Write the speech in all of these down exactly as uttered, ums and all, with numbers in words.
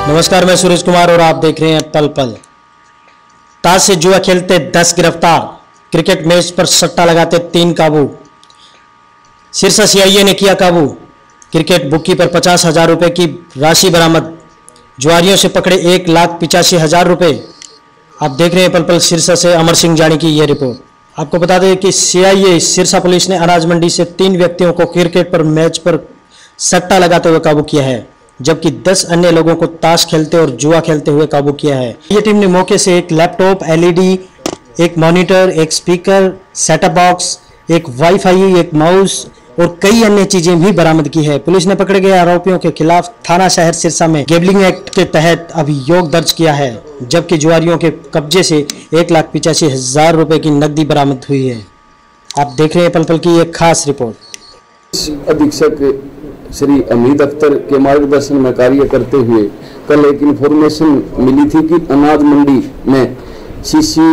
नमस्कार, मैं सूरज कुमार और आप देख रहे हैं पल पल। ताश से जुआ खेलते दस गिरफ्तार, क्रिकेट मैच पर सट्टा लगाते तीन काबू। सिरसा सीआईए ने किया काबू, क्रिकेट बुकी पर पचास हजार रुपये की राशि बरामद। जुआरियों से पकड़े एक लाख पिचासी हजार रुपये। आप देख रहे हैं पल पल। सिरसा से अमर सिंह जानी की यह रिपोर्ट। आपको बता दें कि सीआईए सिरसा पुलिस ने अनाज मंडी से तीन व्यक्तियों को क्रिकेट पर मैच पर सट्टा लगाते हुए काबू किया है, जबकि दस अन्य लोगों को ताश खेलते और जुआ खेलते हुए काबू किया है। ये टीम ने मौके से एक लैपटॉप, एलईडी, एक मॉनिटर, एक स्पीकर, सेटअप बॉक्स, एक वाईफाई, एक माउस और कई अन्य चीजें भी बरामद की है। पुलिस ने पकड़े गए आरोपियों के खिलाफ थाना शहर सिरसा में गैम्बलिंग एक्ट के तहत अभियोग दर्ज किया है, जबकि जुआरियों के कब्जे से एक लाख पिचासी हजार रुपए की नकदी बरामद हुई है। आप देख रहे हैं पल पल की एक खास रिपोर्ट। अधीक्षक श्री अमीद अख्तर के मार्गदर्शन में कार्य करते हुए कल एक इन्फॉर्मेशन मिली थी कि अनाज मंडी में सीसी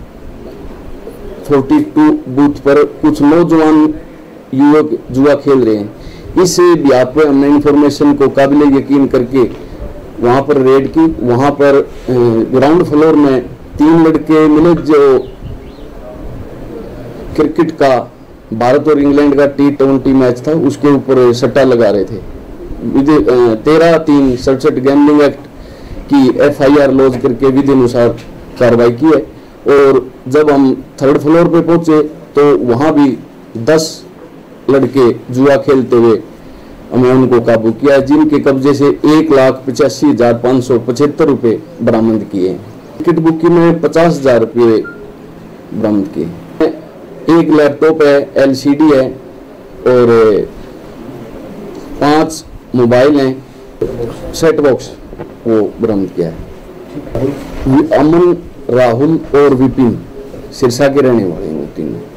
बयालीस बूथ पर कुछ नौजवान युवक जुआ खेल रहे हैं। इस बिहार पर हमने इन्फॉर्मेशन को काबिल यकीन करके वहां पर रेड की। वहां पर ग्राउंड फ्लोर में तीन लड़के मिले जो क्रिकेट का भारत और इंग्लैंड का टी ट्वेंटी मैच था, उसके ऊपर सट्टा लगा रहे थे। तेरह तीन सड़सठ गैम्बलिंग एक्ट की एफआईआर लॉन्च करके विधि अनुसार कार्रवाई की है। और जब हम थर्ड फ्लोर पे पहुंचे तो वहां भी दस लड़के जुआ खेलते हुए हमने उनको काबू किया, जिनके कब्जे से एक लाख पचासी हजार पाँच सौ पचहत्तर रुपये बरामद किए। क्रिकेट बुकी में पचास हजार रुपये बरामद किए। एक लैपटॉप है, एलसीडी है और पांच मोबाइल हैं, सेट बॉक्स वो बरामद किया है। अमन, राहुल और विपिन सिरसा के रहने वाले हैं वो तीनों।